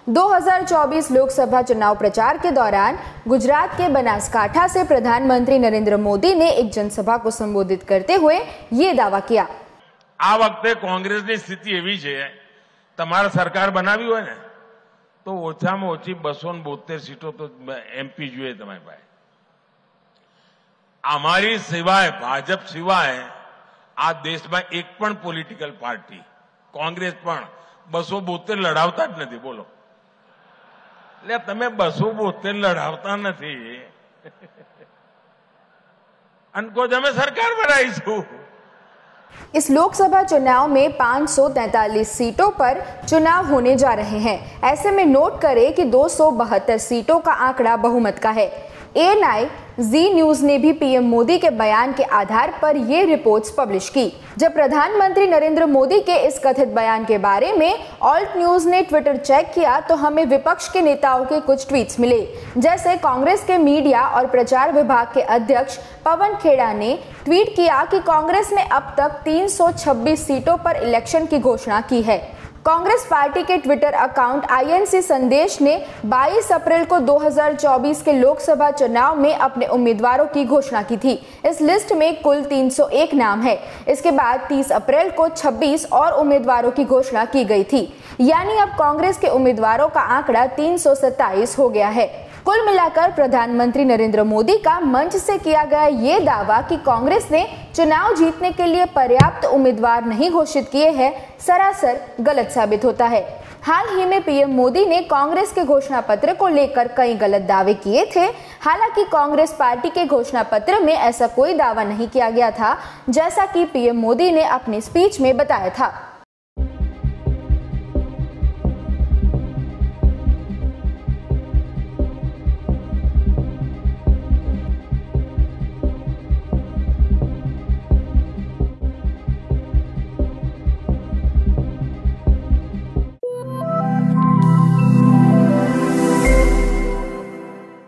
2024 लोकसभा चुनाव प्रचार के दौरान गुजरात के बनासकांठा से प्रधानमंत्री नरेंद्र मोदी ने एक जनसभा को संबोधित करते हुए ये दावा किया। आ वखते कांग्रेसनी स्थिति एवी छे, तमारे सरकार बनावी होय ने तो ओछामां ओછી 272 सीटों तो एमपी જોઈએ તમારી પાસે। અમારી સિવાય ભાજપ સિવાય આ દેશમાં એક પણ પોલિટિકલ પાર્ટી કોંગ્રેસ પણ 272 લડાવતા જ નથી। બોલો, એટલે તમે 272 લડાવતા નથી અને કહો અમે સરકાર બનાવીશું। इस लोकसभा चुनाव में 543 सीटों पर चुनाव होने जा रहे हैं। ऐसे में नोट करें कि 272 सीटों का आंकड़ा बहुमत का है। ANI जी न्यूज ने भी पीएम मोदी के बयान के आधार पर ये रिपोर्ट्स पब्लिश की। जब प्रधानमंत्री नरेंद्र मोदी के इस कथित बयान के बारे में ऑल्ट न्यूज ने ट्विटर चेक किया तो हमें विपक्ष के नेताओं के कुछ ट्वीट्स मिले। जैसे कांग्रेस के मीडिया और प्रचार विभाग के अध्यक्ष पवन खेड़ा ने ट्वीट किया कि कांग्रेस ने अब तक 326 सीटों पर इलेक्शन की घोषणा की है। कांग्रेस पार्टी के ट्विटर अकाउंट INC संदेश ने 22 अप्रैल को 2024 के लोकसभा चुनाव में अपने उम्मीदवारों की घोषणा की थी। इस लिस्ट में कुल 301 नाम है। इसके बाद 30 अप्रैल को 26 और उम्मीदवारों की घोषणा की गई थी, यानी अब कांग्रेस के उम्मीदवारों का आंकड़ा 327 हो गया है। कुल मिलाकर प्रधानमंत्री नरेंद्र मोदी का मंच से किया गया ये दावा कि कांग्रेस ने चुनाव जीतने के लिए पर्याप्त उम्मीदवार नहीं घोषित किए हैं, सरासर गलत साबित होता है। हाल ही में पीएम मोदी ने कांग्रेस के घोषणा पत्र को लेकर कई गलत दावे किए थे। हालांकि कांग्रेस पार्टी के घोषणा पत्र में ऐसा कोई दावा नहीं किया गया था, जैसा कि पीएम मोदी ने अपनी स्पीच में बताया था।